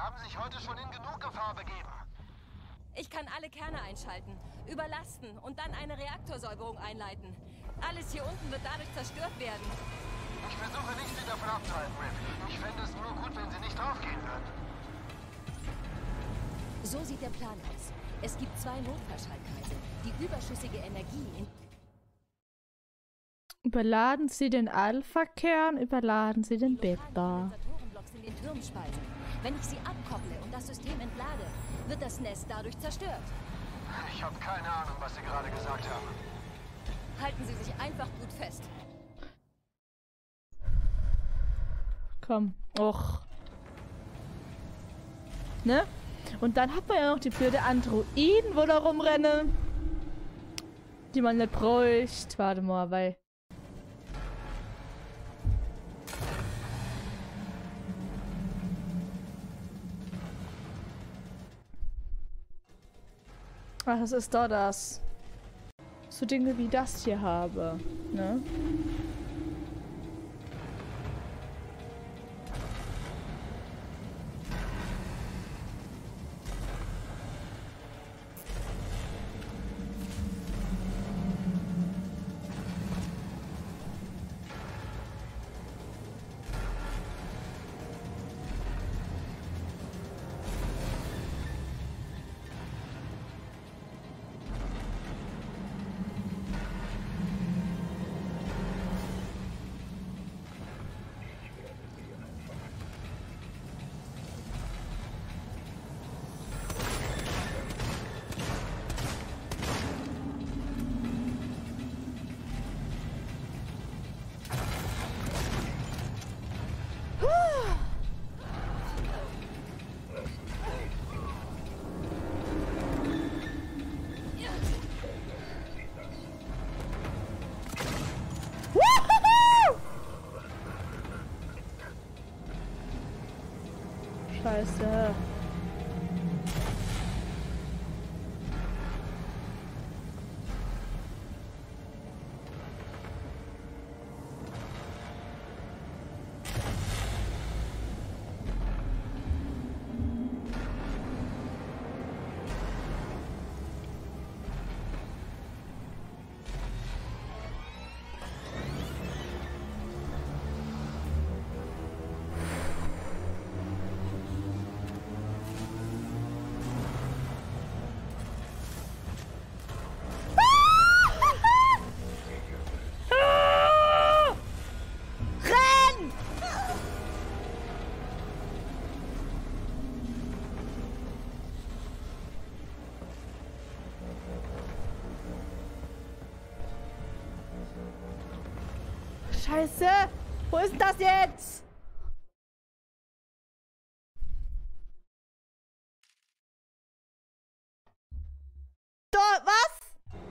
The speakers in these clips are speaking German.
haben sich heute schon in genug Gefahr begeben. Ich kann alle Kerne einschalten, überlasten und dann eine Reaktorsäuberung einleiten. Alles hier unten wird dadurch zerstört werden. Ich versuche nicht, Sie davon abzuhalten, Riff. Ich fände es nur gut, wenn Sie nicht draufgehen würden. So sieht der Plan aus. Es gibt 2 Notfallschaltkreise, die überschüssige Energie in... Überladen Sie den Alpha-Kern, überladen Sie den Die lokalen Beta. Kondensatorenblocks in den Türmen speisen. Wenn ich sie abkopple und das System entlade, wird das Nest dadurch zerstört. Ich habe keine Ahnung, was Sie gerade gesagt haben. Halten Sie sich einfach gut fest. Komm. Och. Ne? Und dann hat man ja noch die blöde Androiden, wo da rumrennen. Die man nicht bräuchte. Warte mal, weil... Ach, das ist doch das. So Dinge wie das hier habe, ne? Scheiße. Scheiße! Wo ist das jetzt? Dort, was?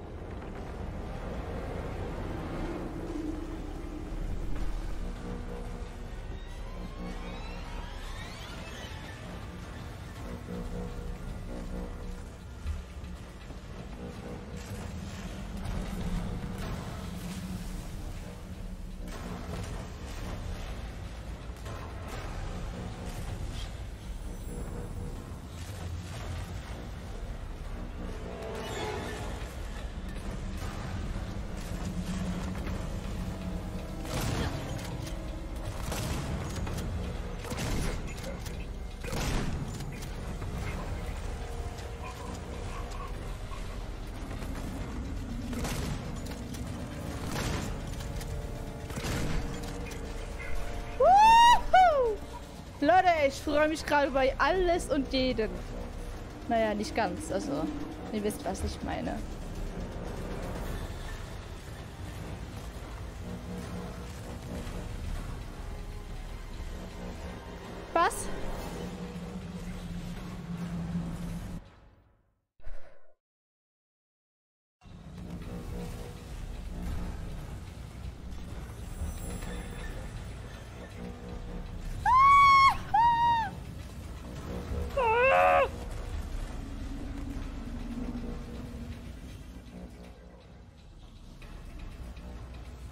Leute, ich freue mich gerade über alles und jeden. Naja, nicht ganz, also, ihr wisst, was ich meine. Was?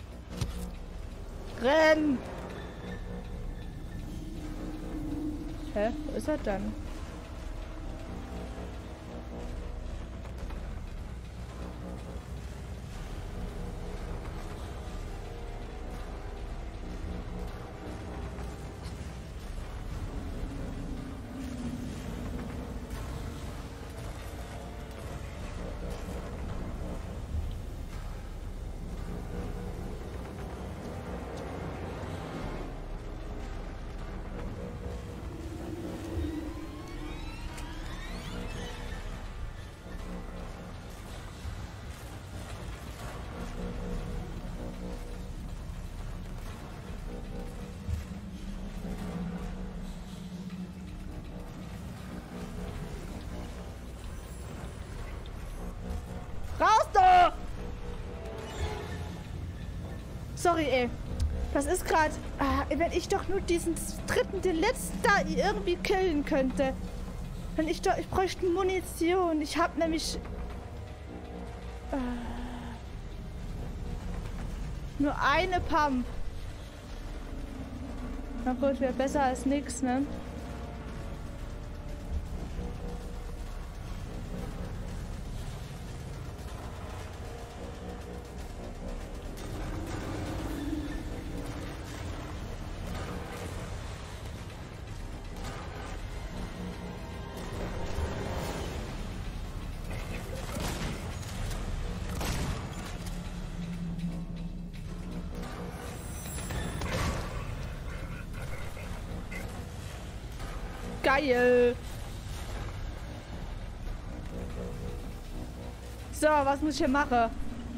Renn! Hä? Wo ist er dann? Raus da! Sorry, ey. Das ist gerade... wenn ich doch nur diesen dritten, den letzten da irgendwie killen könnte. Wenn ich doch... Ich bräuchte Munition. Ich habe nämlich... nur eine Pump. Na gut, wäre besser als nix, ne? Geil. So, was muss ich hier machen?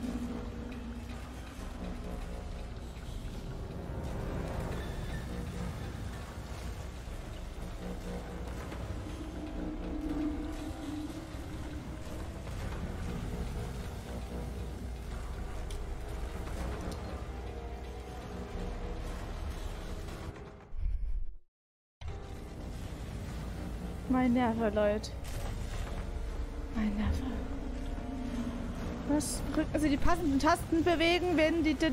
Mein Nerve, Leute. Mein Nerve. Was? Also die passenden Tasten bewegen, wenn die...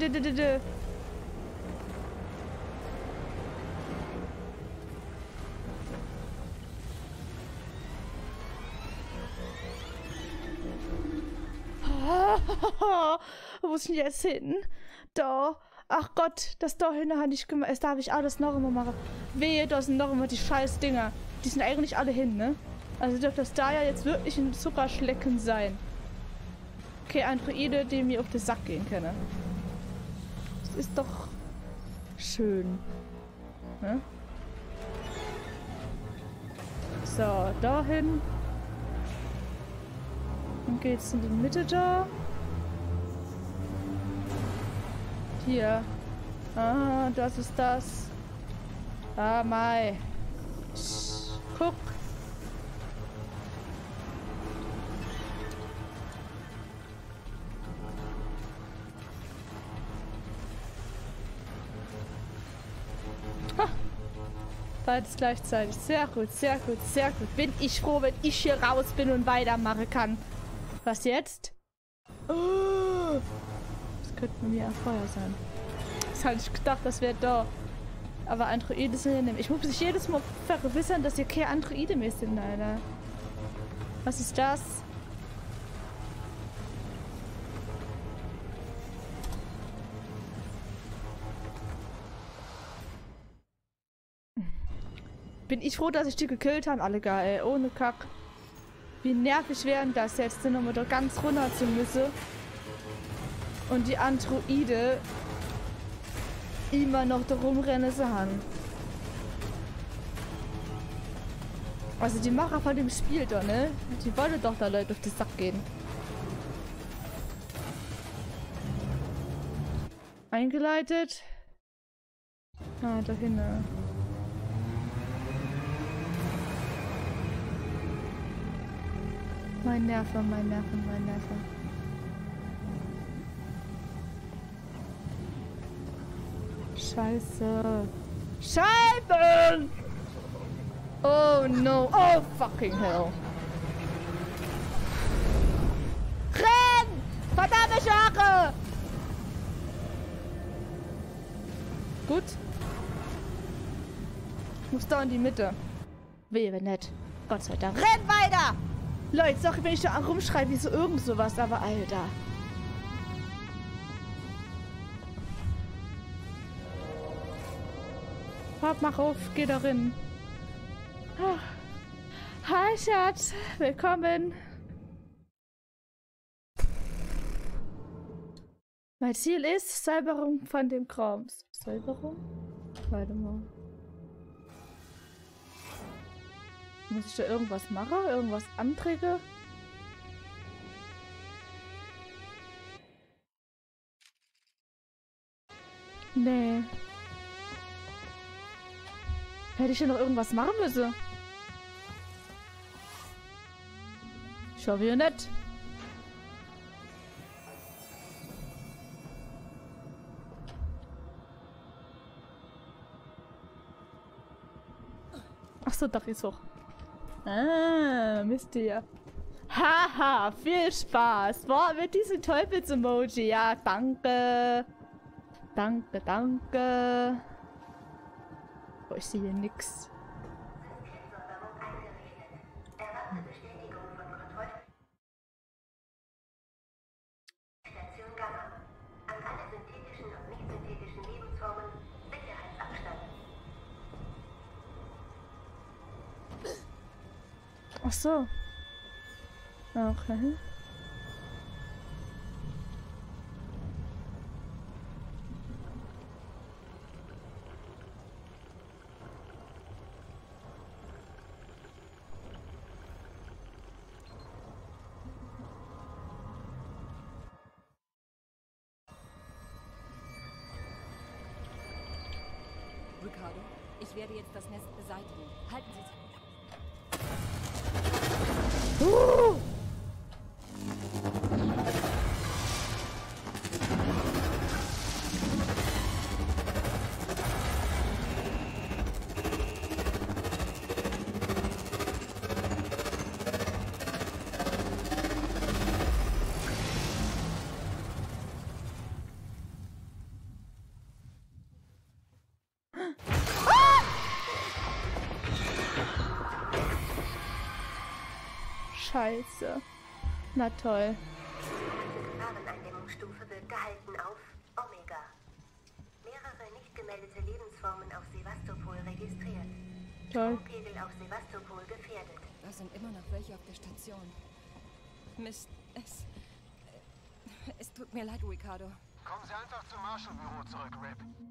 Wo muss ich denn jetzt hin? Da. Ach Gott, das da hin habe ich gemacht. Das darf ich alles noch immer machen. Wehe, da sind noch immer die scheiß Dinger. Die sind eigentlich alle hin, ne? Also dürfte das da ja jetzt wirklich ein Zuckerschlecken sein. Okay, Androide, die mir auf den Sack gehen können. Das ist doch schön. Ne? So, dahin. Dann geht's in die Mitte da. Hier. Ah, das ist das. Ah, Mai. Guck. Ha. Beides gleichzeitig. Sehr gut, sehr gut, sehr gut. Bin ich froh, wenn ich hier raus bin und weitermachen kann. Was jetzt? Oh. Das könnte bei mir ein Feuer sein. Das hatte ich gedacht, das wäre da. Aber Androide sind ja nicht. Ich muss mich jedes Mal vergewissern, dass hier keine Androide mehr sind, Alter. Was ist das? Bin ich froh, dass ich die gekillt habe, alle geil, ohne Kack. Wie nervig wären das jetzt, denn um da ganz runter zu müssen. Und die Androide immer noch da rumrennen zu haben. Also die Macher von dem Spiel da, ne? Die wollen doch da Leute auf den Sack gehen. Eingeleitet. Ah, da hinten. Mein Nerven, mein Nerven, mein Nerven. Scheiße. Scheiben! Oh no. Oh fucking hell. Renn! Verdammte Schare! Gut. Ich muss da in die Mitte. Wehe nicht. Gott sei Dank. Renn weiter! Leute, sorry, wenn ich da rumschreibe wie so irgend sowas, aber Alter. Hopp, mach auf, geh da rein. Oh. Hi, Schatz. Willkommen. Mein Ziel ist Säuberung von dem Krams. Säuberung? Warte mal. Muss ich da irgendwas machen? Irgendwas anträge? Nee. Hätte ich ja noch irgendwas machen müssen? Ich hoffe ja nicht. Achso, doch, ist hoch. Ah, Mist ihr. Haha, viel Spaß. Boah, mit diesem Teufels-Emoji. Ja, danke. Danke, danke. Oh, ich sehe hier nix. Station Gamma. An alle synthetischen und nicht synthetischen Lebensformen Sicherheitsabstand. Ach so. Okay. Ricardo, ich werde jetzt das Nest beseitigen. Halten Sie es. Scheiße. Na toll. Gefahreneindämmungsstufe wird gehalten auf Omega. Mehrere nicht gemeldete Lebensformen auf Sevastopol registriert. Toll. Pegel auf Sevastopol gefährdet. Da sind immer noch welche auf der Station. Mist, es tut mir leid, Ricardo. Kommen Sie einfach zum Marshall-Büro zurück, Rip.